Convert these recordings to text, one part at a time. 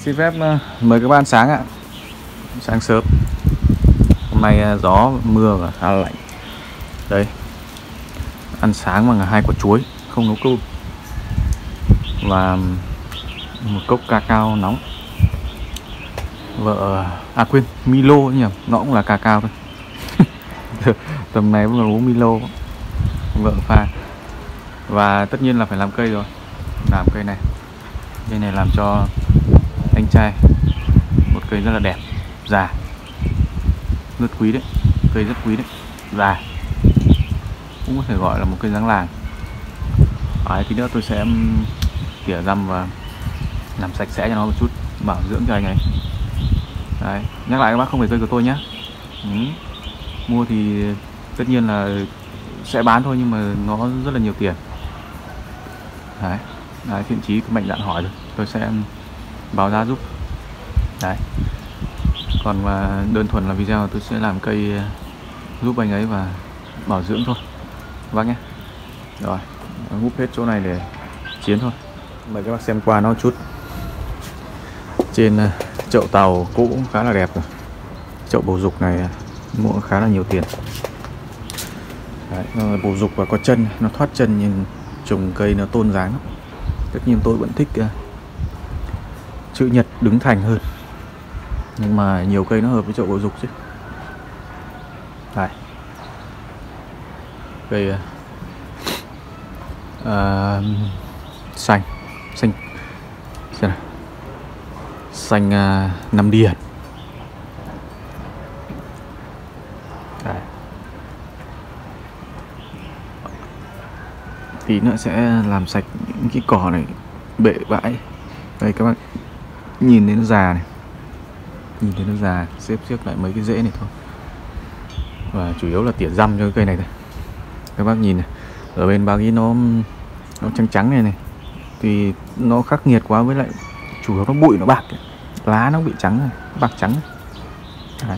Xin phép mời các bạn sáng ạ. Sáng sớm. Hôm nay gió mưa và khá là lạnh. Đây. Ăn sáng bằng 2 quả chuối, không nấu cơm. Và một cốc cacao nóng. Vợ quên, Milo nhỉ, nó cũng là cacao thôi. Tầm này vẫn còn uống Milo. Vợ pha. Và tất nhiên là phải làm cây rồi. Làm cây này. Cây này làm cho anh trai. Một cây rất là đẹp, già, rất quý đấy, cây rất quý đấy, già, cũng có thể gọi là một cây dáng làng. Đấy, tí nữa tôi sẽ tỉa răm và làm sạch sẽ cho nó một chút, bảo dưỡng cho anh ấy. Đấy, nhắc lại các bác không phải cây của tôi nhé. Mua thì tất nhiên là sẽ bán thôi, nhưng mà nó rất là nhiều tiền. Đấy, thiện chí cứ mạnh dạn hỏi rồi, tôi sẽ báo giá giúp. Đấy. Còn mà đơn thuần là video tôi sẽ làm cây giúp anh ấy và bảo dưỡng thôi bác nhé. Rồi, hút hết chỗ này để chiến thôi. Mời các bác xem qua nó một chút. Trên chậu tàu cũ cũng khá là đẹp rồi. Chậu bầu dục này mua khá là nhiều tiền. Đấy, bầu dục và có chân, nó thoát chân nhưng trồng cây nó tôn dáng. Tất nhiên tôi vẫn thích chữ nhật đứng thành hơn, nhưng mà nhiều cây nó hợp với chậu bầu dục chứ. Đây. Cây xanh xem nào. Xanh Nam Điền. Đây. Tí nữa sẽ làm sạch những cái cỏ này bệ bãi. Đây các bác nhìn thấy nó già này, nhìn thấy nó già, xếp lại mấy cái rễ này thôi. Và chủ yếu là tỉa răm cho cái cây này thôi. Các bác nhìn này, ở bên bao cái nó trắng trắng này thì nó khắc nghiệt quá, với lại chủ yếu nó bụi nó bạc, lá nó bị trắng này, bạc trắng này. Đấy.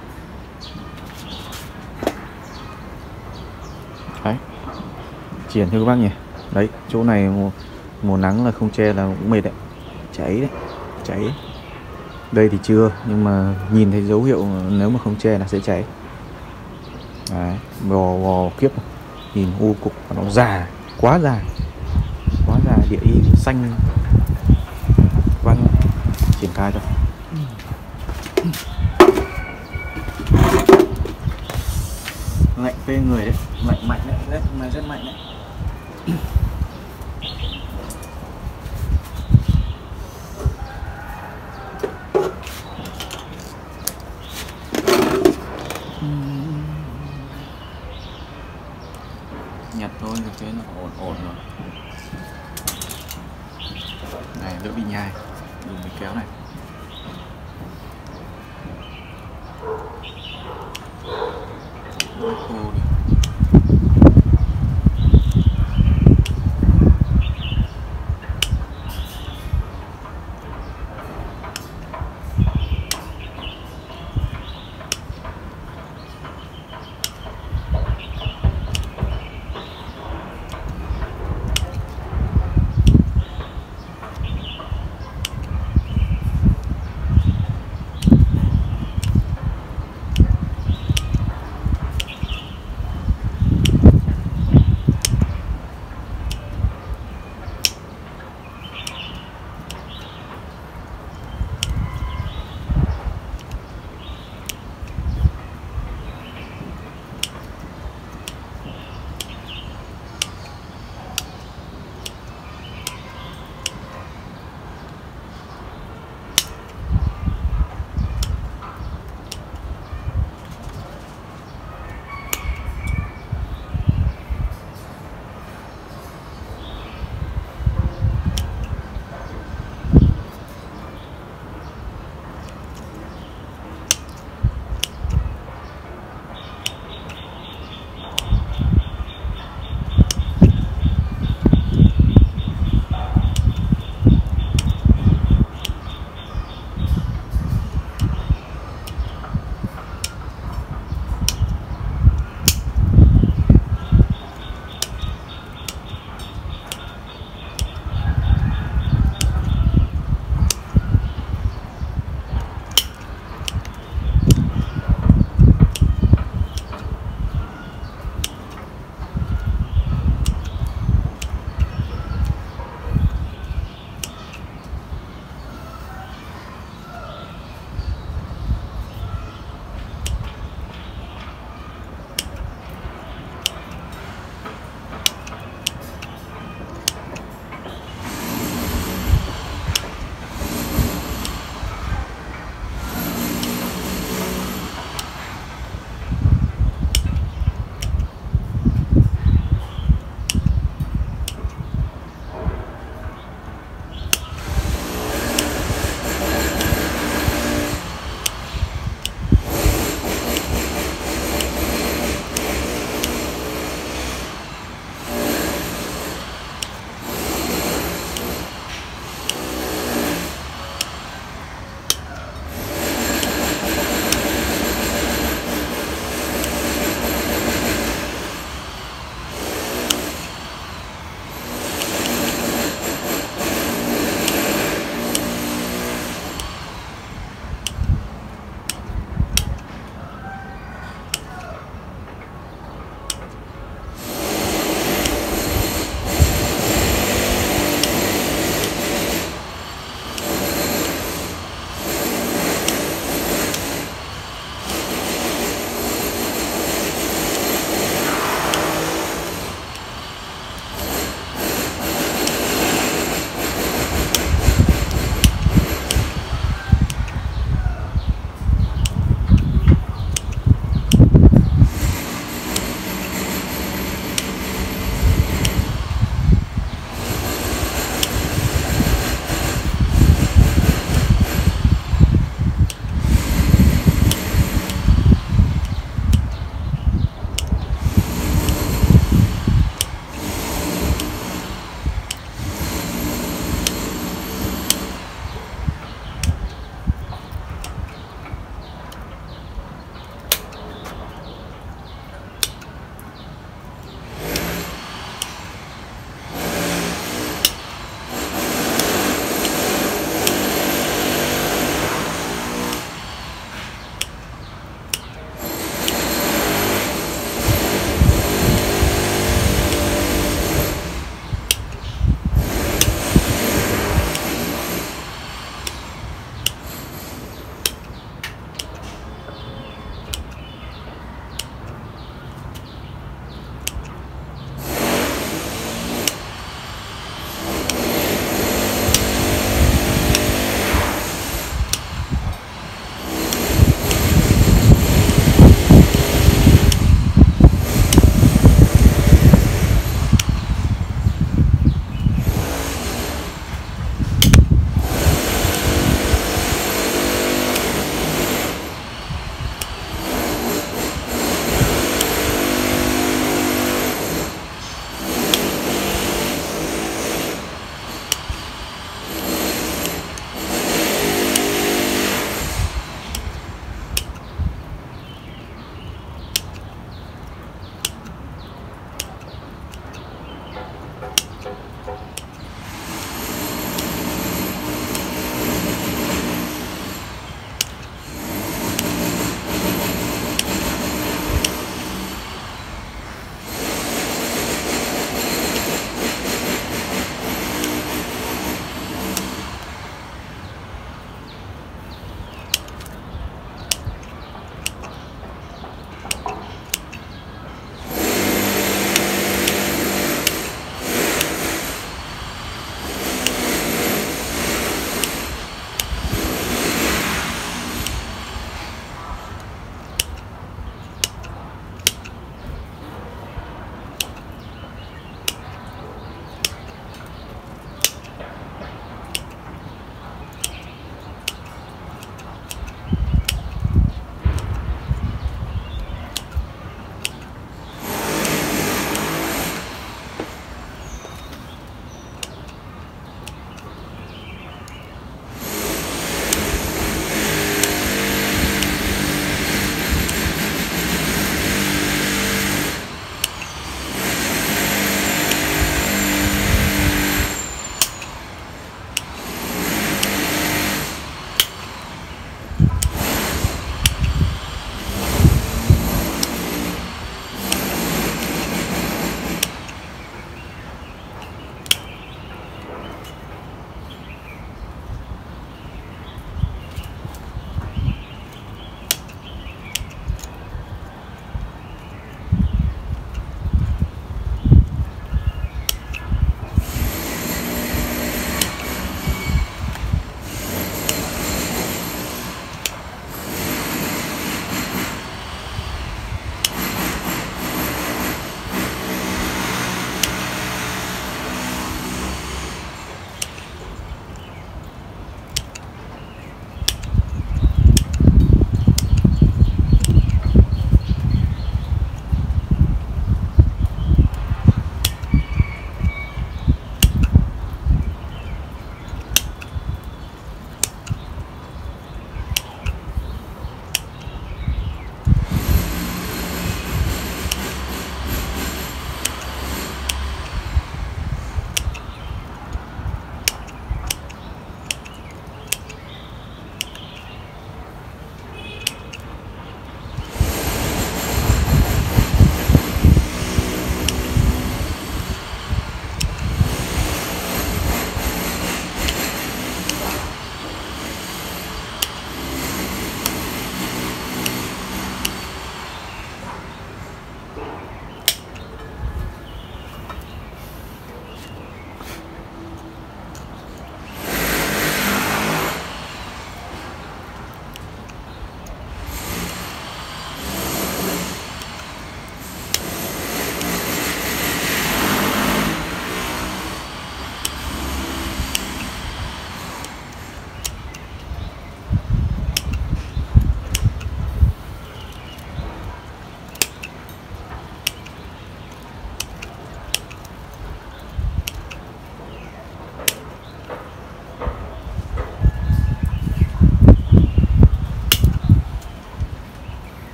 Đấy, triển thưa các bác nhỉ. Đấy, chỗ này mùa nắng là không che là cũng mệt đấy, cháy đấy, cháy. Đây thì chưa, nhưng mà nhìn thấy dấu hiệu nếu mà không che là sẽ cháy. Đấy, bò kiếp, nhìn u cục và nó già, quá già, địa y xanh. Vâng, triển khai cho. Lạnh phê người đấy, lạnh mạnh đấy, rất mạnh đấy. Nhặt thôi, được thế nó ổn rồi. Này, đỡ bị nhai, dùng cái kéo này. Khô đi.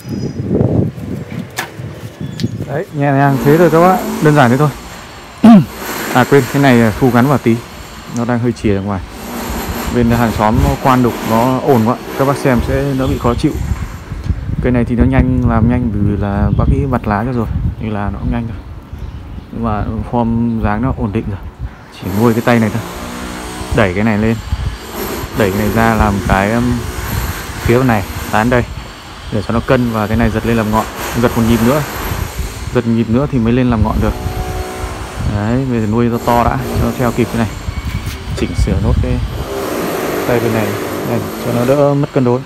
Đấy, nhẹ nhàng thế thôi các bác, đơn giản thế thôi. À quên, cái này thu gắn vào tí, nó đang hơi chìa ra ngoài. Bên hàng xóm nó quan đục nó ồn quá, các bác xem sẽ nó bị khó chịu. Cây này thì nó nhanh, làm nhanh vì là bác ấy vặt lá cho rồi, thì là nó cũng nhanh rồi. Nhưng mà form dáng nó ổn định rồi, chỉ nuôi cái tay này thôi. Đẩy cái này lên, đẩy cái này ra làm cái phía bên này dán đây để cho nó cân, và cái này giật lên làm ngọn, giật một nhịp nữa, giật nhịp nữa thì mới lên làm ngọn được. Đấy, bây giờ nuôi cho to đã cho nó theo kịp cái này, chỉnh sửa nốt cái tay bên này đây, cho nó đỡ mất cân đối.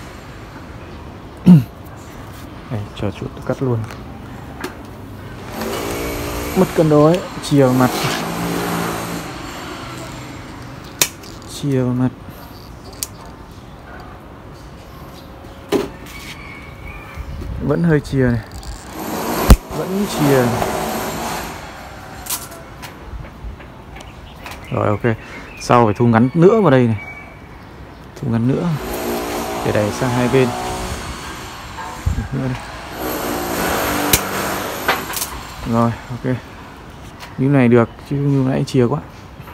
Đây, chờ chút cắt luôn, mất cân đối, chìa mặt, chìa mặt. Vẫn hơi chìa này, vẫn chìa. Rồi ok, sau phải thu ngắn nữa vào đây này, thu ngắn nữa để đẩy sang hai bên nữa đây. Rồi ok, như này được chứ như nãy chìa quá.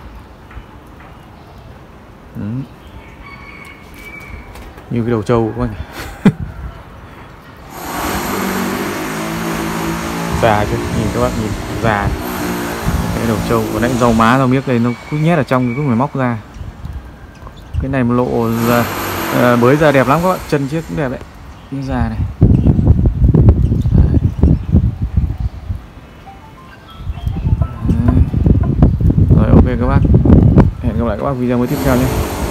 Như cái đầu trâu quá nhỉ. Già chứ, nhìn các bạn nhìn già. Cái đầu trâu, còn nãy rau má rau miếc đây nó cứ nhét ở trong, cứ phải móc ra. Cái này một lộ bới ra đẹp lắm các bạn, chân chiếc cũng đẹp đấy, cái già này. Rồi ok các bác, hẹn gặp lại các bác video mới tiếp theo nhé.